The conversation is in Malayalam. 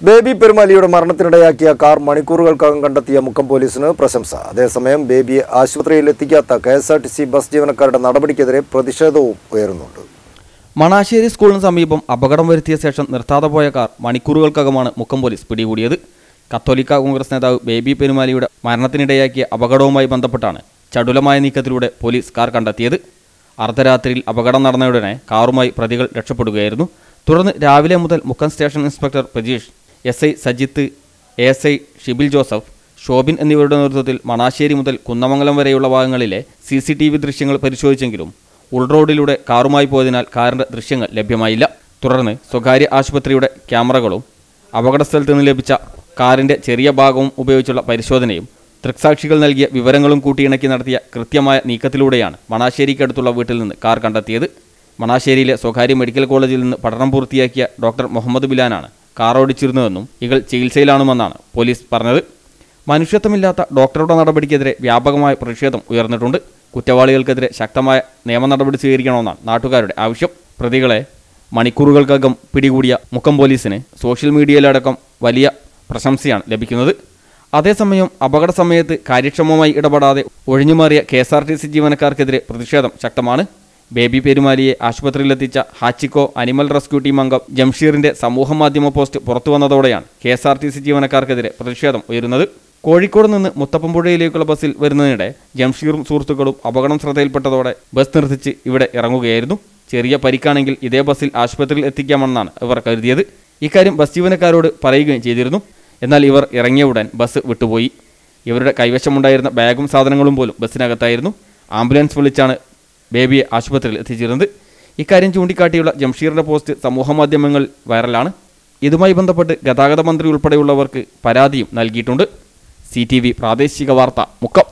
ബേബി പെരുമാലിയുടെ മരണത്തിനിടയാക്കിയ കാർ മണിക്കൂറുകൾക്കകം കണ്ടെത്തിയ മുക്കം പോലീസിന് പ്രശംസ. അതേസമയം ബേബിയെ ആശുപത്രിയിൽ എത്തിക്കാത്ത KSRTC ബസ് ജീവനക്കാരുടെ നടപടിക്കെതിരെ പ്രതിഷേധവും ഉയരുന്നുണ്ട്. മണാശ്ശേരി സ്കൂളിന് സമീപം അപകടം വരുത്തിയ ശേഷം നിർത്താതെ പോയ കാർ മണിക്കൂറുകൾക്കകമാണ് മുക്കം പോലീസ് പിടികൂടിയത്. കത്തോലിക്ക കോൺഗ്രസ് നേതാവ് ബേബി പെരുമാലിയുടെ മരണത്തിനിടയാക്കിയ അപകടവുമായി ബന്ധപ്പെട്ടാണ് ചടുലമായ നീക്കത്തിലൂടെ പോലീസ് കാർ കണ്ടെത്തിയത്. അർദ്ധരാത്രിയിൽ അപകടം നടന്നയുടനെ കാറുമായി പ്രതികൾ രക്ഷപ്പെടുകയായിരുന്നു. തുടർന്ന് രാവിലെ മുതൽ Mukkam station inspector Prajeesh, SI Sajith, ASI Shibil Joseph, Shobin എന്നിവരുടെ നേതൃത്വത്തിൽ മണാശ്ശേരി മുതൽ കുന്നമംഗലം വരെയുള്ള ഭാഗങ്ങളിലെ CCTV ദൃശ്യങ്ങൾ പരിശോധിച്ചെങ്കിലും ഉൾറോഡിലൂടെ കാറുമായി പോയതിനാൽ കാറിൻ്റെ ദൃശ്യങ്ങൾ ലഭ്യമായില്ല. തുടർന്ന് സ്വകാര്യ ആശുപത്രിയുടെ ക്യാമറകളും അപകടസ്ഥലത്ത് നിന്ന് ലഭിച്ച കാറിൻ്റെ ചെറിയ ഭാഗവും ഉപയോഗിച്ചുള്ള പരിശോധനയും ദൃക്സാക്ഷികൾ നൽകിയ വിവരങ്ങളും കൂട്ടിയിണക്കി നടത്തിയ കൃത്യമായ നീക്കത്തിലൂടെയാണ് മണാശ്ശേരിക്കടുത്തുള്ള വീട്ടിൽ നിന്ന് കാർ കണ്ടെത്തിയത്. മണാശ്ശേരിയിലെ സ്വകാര്യ മെഡിക്കൽ കോളേജിൽ നിന്ന് പഠനം പൂർത്തിയാക്കിയ ഡോക്ടർ മുഹമ്മദ് ബിലാനാണ് കാർ ഓടിച്ചിരുന്നതെന്നും ഇയാൾ ചികിത്സയിലാണെന്നാണ് പോലീസ് പറഞ്ഞത്. മനുഷ്യത്വമില്ലാത്ത ഡോക്ടറുടെ നടപടിക്കെതിരെ വ്യാപകമായ പ്രതിഷേധം ഉയർന്നിട്ടുണ്ട്. കുറ്റവാളികൾക്കെതിരെ ശക്തമായ നിയമ നടപടി സ്വീകരിക്കണമെന്നാണ് നാട്ടുകാരുടെ ആവശ്യം. പ്രതികളെ മണിക്കൂറുകൾക്കകം പിടികൂടിയ മുക്കം പോലീസിന് സോഷ്യൽ മീഡിയയിലടക്കം വലിയ പ്രശംസയാണ് ലഭിക്കുന്നത്. അതേസമയം അപകട സമയത്ത് കാര്യക്ഷമമായി ഇടപെടാതെ ഒഴിഞ്ഞുമാറിയ KSRTC ജീവനക്കാർക്കെതിരെ പ്രതിഷേധം ശക്തമാണ്. ബേബി പെരുമാലിയെ ആശുപത്രിയിലെത്തിച്ച ഹാച്ചിക്കോ അനിമൽ റെസ്ക്യൂ ടീം അംഗം ജംഷീറിന്റെ സമൂഹമാധ്യമ പോസ്റ്റ് പുറത്തുവന്നതോടെയാണ് KSRTC ജീവനക്കാർക്കെതിരെ പ്രതിഷേധം ഉയരുന്നത്. കോഴിക്കോട് നിന്ന് മുത്തപ്പമ്പുഴയിലേക്കുള്ള ബസ്സിൽ വരുന്നതിനിടെ ജംഷീറും സുഹൃത്തുക്കളും അപകടം ശ്രദ്ധയിൽപ്പെട്ടതോടെ ബസ് നിർത്തിച്ച് ഇവിടെ ഇറങ്ങുകയായിരുന്നു. ചെറിയ പരിക്കാണെങ്കിൽ ഇതേ ബസ്സിൽ ആശുപത്രിയിൽ എത്തിക്കാമെന്നാണ് ഇവർ കരുതിയത്. ഇക്കാര്യം ബസ് ജീവനക്കാരോട് പറയുകയും ചെയ്തിരുന്നു. എന്നാൽ ഇവർ ഇറങ്ങിയ ഉടൻ ബസ് വിട്ടുപോയി. ഇവരുടെ കൈവശമുണ്ടായിരുന്ന ബാഗും സാധനങ്ങളും പോലും ബസ്സിനകത്തായിരുന്നു. ആംബുലൻസ് വിളിച്ചാണ് ബേബിയെ ആശുപത്രിയിൽ എത്തിച്ചിരുന്നത്. ഇക്കാര്യം ചൂണ്ടിക്കാട്ടിയുള്ള ജംഷീറിൻ്റെ പോസ്റ്റ് സമൂഹമാധ്യമങ്ങളിൽ വൈറലാണ്. ഇതുമായി ബന്ധപ്പെട്ട് ഗതാഗത മന്ത്രി ഉൾപ്പെടെയുള്ളവർക്ക് പരാതിയും നൽകിയിട്ടുണ്ട്. CTV പ്രാദേശിക വാർത്ത മുക്കം.